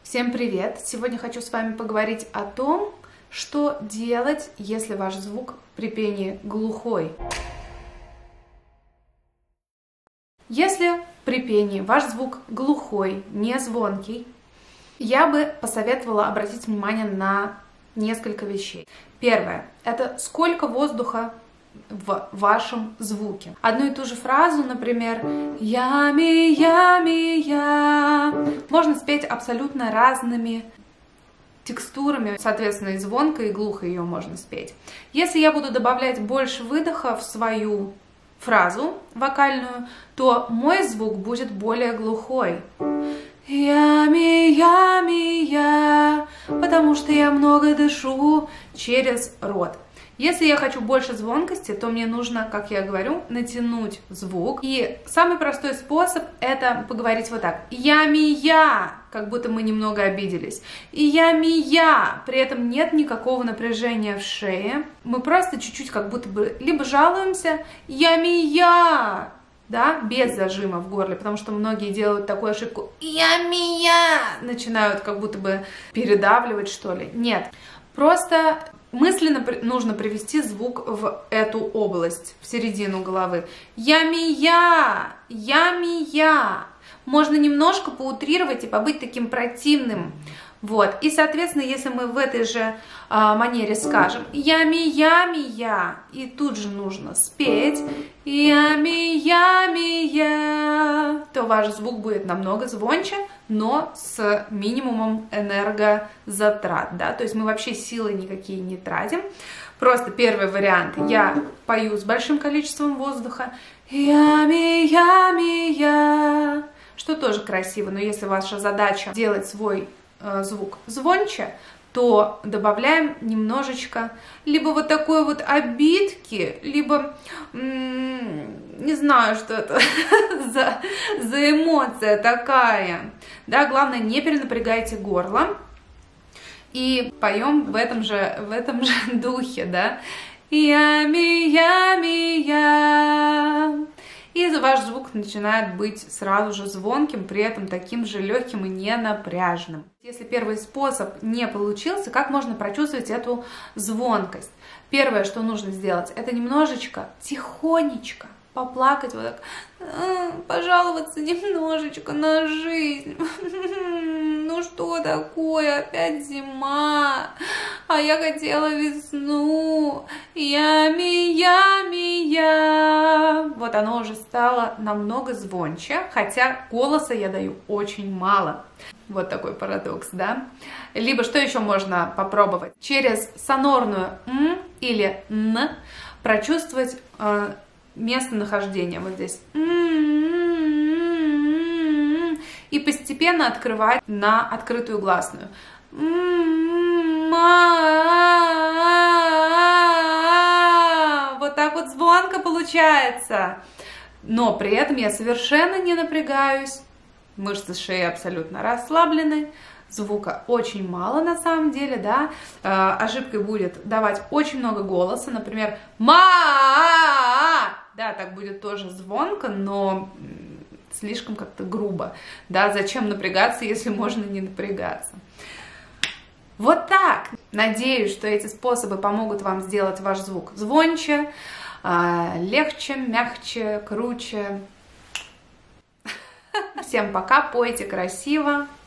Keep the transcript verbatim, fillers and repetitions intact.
Всем привет! Сегодня хочу с вами поговорить о том, что делать, если ваш звук при пении глухой. Если при пении ваш звук глухой, не звонкий, я бы посоветовала обратить внимание на несколько вещей. Первое – это сколько воздуха в вашем звуке. Одну и ту же фразу, например, ями, ями, я, можно спеть абсолютно разными текстурами, соответственно, и звонко, и глухо ее можно спеть. Если я буду добавлять больше выдоха в свою фразу вокальную, то мой звук будет более глухой. Ями, ями, я, потому что я много дышу через рот. Если я хочу больше звонкости, то мне нужно, как я говорю, натянуть звук. И самый простой способ – это поговорить вот так. Ями-я, как будто мы немного обиделись. И ями-я, при этом нет никакого напряжения в шее. Мы просто чуть-чуть как будто бы либо жалуемся, ями-я, да, без зажима в горле, потому что многие делают такую ошибку. Ями-я, начинают как будто бы передавливать, что ли. Нет, просто мысленно нужно привести звук в эту область, в середину головы. Ями-я, ями-я. Можно немножко поутрировать и побыть таким противным. Вот. И, соответственно, если мы в этой же а, манере скажем ями-ями-я, и тут же нужно спеть ями-ями-я, то ваш звук будет намного звонче, но с минимумом энергозатрат, да, то есть мы вообще силы никакие не тратим. Просто первый вариант, я пою с большим количеством воздуха, ями-ями-я, что тоже красиво, но если ваша задача делать свой э, звук звонче, то добавляем немножечко либо вот такой вот обидки, либо, не знаю, что это за, за эмоция такая. Да, главное, не перенапрягайте горло и поем в этом же, в этом же духе, да. Ями-ями-я. И ваш звук начинает быть сразу же звонким, при этом таким же легким и ненапряжным. Если первый способ не получился, как можно прочувствовать эту звонкость? Первое, что нужно сделать, это немножечко, тихонечко поплакать, вот так, пожаловаться немножечко на жизнь. Ну что такое, опять зима, а я хотела весну, ями-ями-я. Вот оно уже стало намного звонче, хотя голоса я даю очень мало. Вот такой парадокс, да? Либо что еще можно попробовать? Через сонорную «м» или «н» прочувствовать э, местонахождение вот здесь. И постепенно открывать на открытую гласную. Вот так вот звонко получается. Но при этом я совершенно не напрягаюсь. Мышцы шеи абсолютно расслаблены. Звука очень мало на самом деле, да. Э, ошибкой будет давать очень много голоса. Например, ма. Да, так будет тоже звонко, но слишком как-то грубо. Да, зачем напрягаться, если можно не напрягаться? Вот так. Надеюсь, что эти способы помогут вам сделать ваш звук звонче, легче, мягче, круче. Всем пока, пойте красиво.